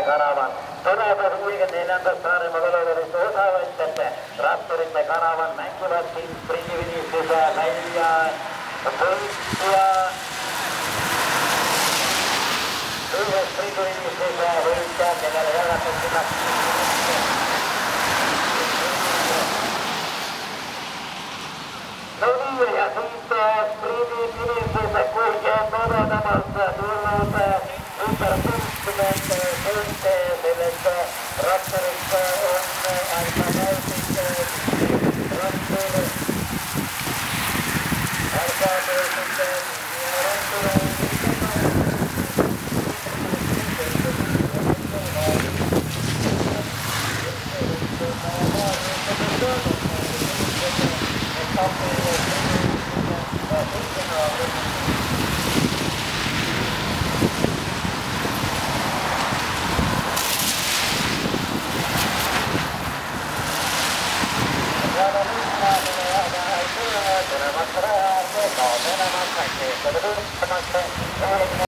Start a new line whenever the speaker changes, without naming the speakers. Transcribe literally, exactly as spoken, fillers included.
Karavan. Todella kuitenkin neljäntoista mobiloidullista osaavallisesta Raptorimme Karavan näkyvät sprintivinin sisään Läiliään. Pointtia. Yhden sprintivinin sisään Hylkää, kenelle jälkeen No niin, ja sitten sprintivinin sisään kulkee todeltamassa tullut ympäri kuusikymmentä senteiselle Raptorissa on aika näytistä Raptor alkaa toisille ja Raptor Terima kasih.